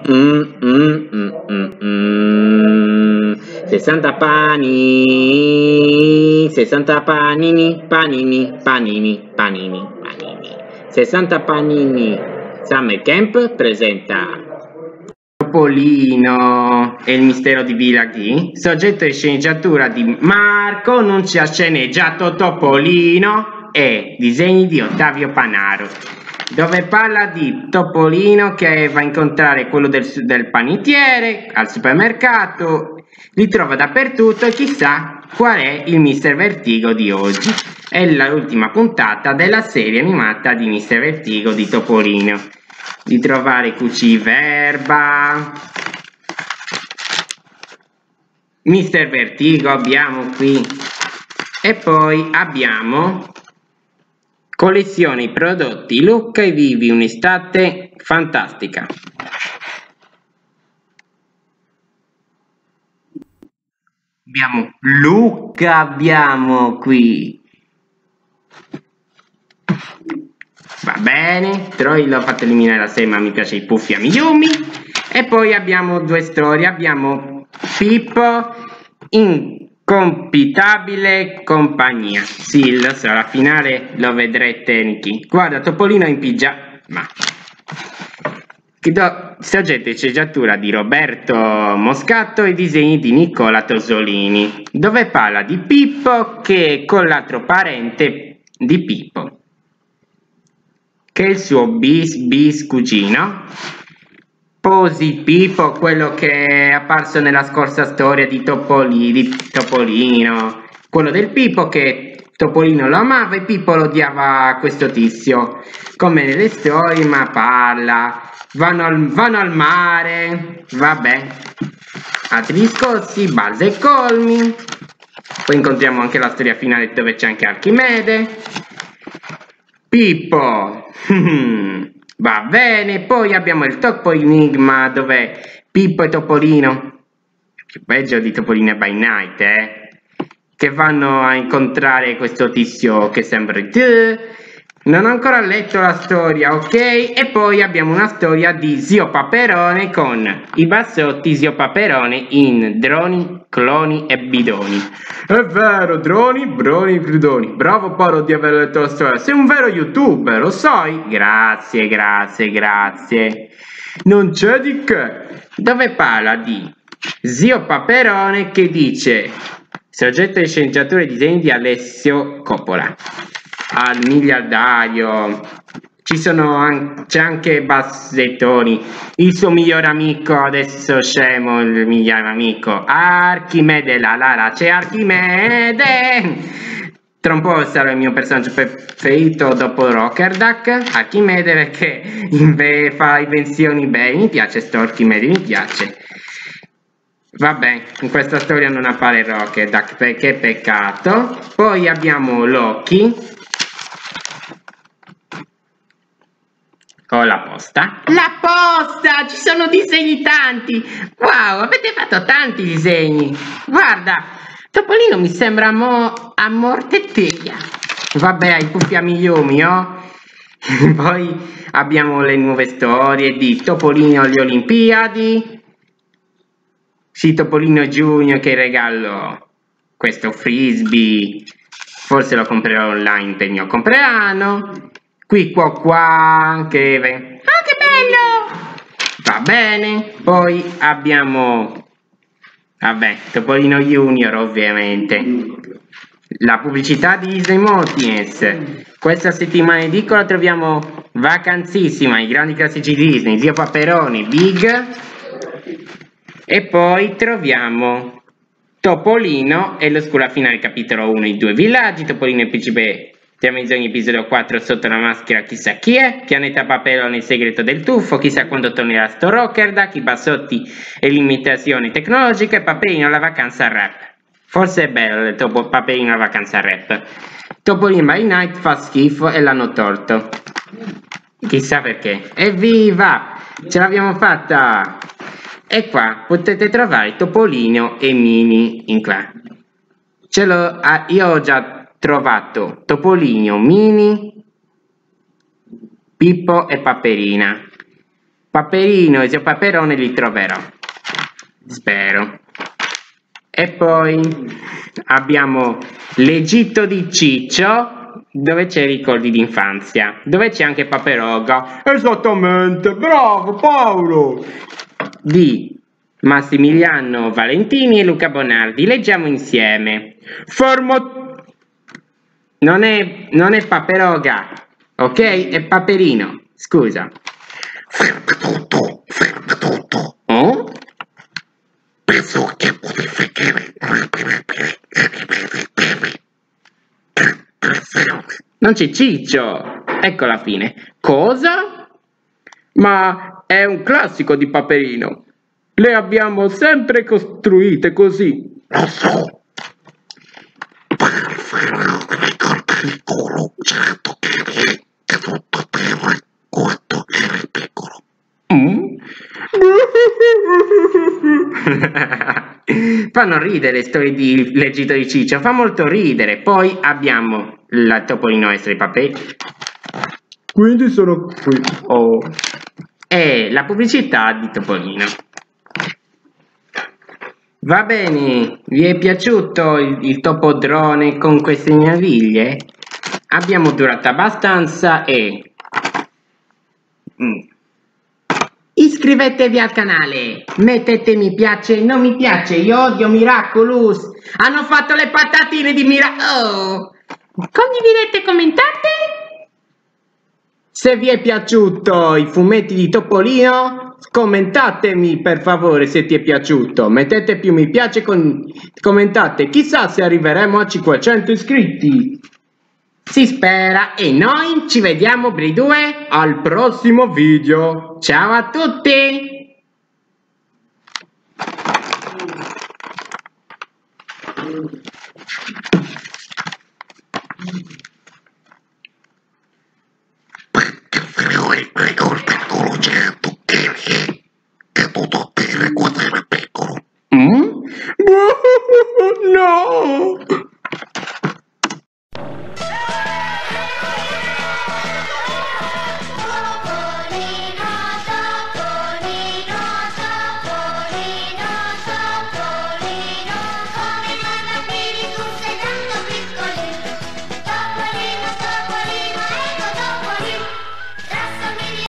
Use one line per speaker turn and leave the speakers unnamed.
60 pani, 60 panini, panini, panini, panini, panini. 60 panini. Summer Camp presenta Topolino e il mistero di Villa Ghee, soggetto di sceneggiatura di Marco Nunzi, ha sceneggiato Topolino e disegni di Ottavio Panaro, dove parla di Topolino che va a incontrare quello del panettiere al supermercato, li trova dappertutto e chissà qual è il Mister Vertigo di oggi. È l'ultima puntata della serie animata di Mister Vertigo di Topolino. Di trovare Cuciverba, Mister Vertigo abbiamo qui, e poi abbiamo collezione prodotti Lucca e vivi un'estate fantastica. Abbiamo Lucca, abbiamo qui. Va bene, Troy l'ho fatto eliminare la serie, ma mi piace i Puffi Amiyumi. E poi abbiamo due storie, abbiamo Pippo, incompitabile compagnia. Sì, lo so, alla finale lo vedrete, Niki. Guarda, Topolino in pigiama. Soggetto e sceneggiatura di Roberto Moscato e disegni di Nicola Tosolini, dove parla di Pippo che è con l'altro parente di Pippo, che è il suo bis cugino, Posy Pippo, quello che è apparso nella scorsa storia di Topolino, quello del Pippo che Topolino lo amava e Pippo lo odiava questo tizio, come nelle storie, ma parla, vanno al mare, vabbè, altri discorsi, Buzz e Colmi, poi incontriamo anche la storia finale dove c'è anche Archimede, Pippo, va bene, poi abbiamo il Topo Enigma dove Pippo e Topolino, più peggio di Topolino e By Night, che vanno a incontrare questo tizio che sembra non ho ancora letto la storia, ok? E poi abbiamo una storia di Zio Paperone con i bassotti Zio Paperone in Droni, Cloni e Bidoni. È vero, droni, broni, bidoni. Bravo Paro di aver letto la storia. Sei un vero youtuber, lo sai? Grazie, grazie, grazie. Non c'è di che. Dove parla di Zio Paperone che dice soggetto di sceneggiatura e disegni di Alessio Coppola. Al miliardario c'è anche Bassettoni, il suo migliore amico, adesso scemo il migliore amico, Archimede, c'è Archimede. Tra un po' sarà il mio personaggio preferito dopo Rocker Duck, Archimede, perché fa invenzioni bene, mi piace sto Archimede, mi piace. Vabbè, in questa storia non appare Rocker Duck, perché peccato. Poi abbiamo Loki, con la posta. La posta! Ci sono disegni tanti! Wow, avete fatto tanti disegni! Guarda, Topolino mi sembra a morte teglia. Vabbè, i Puffi Amiyumi, oh? Poi abbiamo le nuove storie di Topolino alle Olimpiadi. Sì, Topolino Junior che regalo questo frisbee. Forse lo comprerò online per il mio compleanno. Qui qua che bello! Va bene. Poi abbiamo Topolino Junior, ovviamente. La pubblicità di Disney Martinez. Questa settimana in edicola troviamo Vacanzissima, i grandi classici Disney, Zio Paperone, Big. E poi troviamo Topolino e l'oscura finale, capitolo 1, i due villaggi, Topolino e il principe Tramezzoni, episodio 4, sotto la maschera, chissà chi è, Pianeta Paperone, il segreto del tuffo, chissà quando tornerà sto Rocker Duck, i bassotti e l'imitazione tecnologica, e Paperino alla vacanza rap. Forse è bello il Paperino alla vacanza rap. Topolino by Night fa schifo e l'hanno tolto. Chissà perché. Evviva! Ce l'abbiamo fatta! E qua potete trovare Topolino e Mini in qua. Io ho già trovato Topolino, Mini, Pippo e Paperina. Paperino e Paperone li troverò. Spero. E poi abbiamo l'Egitto di Ciccio, dove c'è i ricordi d'infanzia, dove c'è anche Paperoga. Esattamente, bravo Paolo! Di Massimiliano Valentini e Luca Bonardi. Leggiamo insieme. Non è Paperoga, ok? È Paperino, scusa.
Ferma tutto.
Oh?
Penso che modificare
Non c'è Ciccio. Ecco la fine. Cosa? Ma è un classico di Paperino. Le abbiamo sempre costruite così.
Lo so. Per fare ricordare il culo, certo che tutto per quanto era piccolo.
Fanno ridere storie di l'Egitto di Ciccio, fa molto ridere. Poi abbiamo la Topolino Extra i paperi. Quindi sono qui. Oh. E la pubblicità di Topolino. Va bene, vi è piaciuto il topodrone con queste meraviglie? Abbiamo durato abbastanza e... Iscrivetevi al canale, mettete mi piace, non mi piace, io odio Miraculous, hanno fatto le patatine di Oh! Condividete e commentate? Se vi è piaciuto i fumetti di Topolino, commentatemi per favore se ti è piaciuto, mettete più mi piace, commentate, chissà se arriveremo a 500 iscritti. Si spera e noi ci vediamo per i due al prossimo video. Ciao a tutti! No!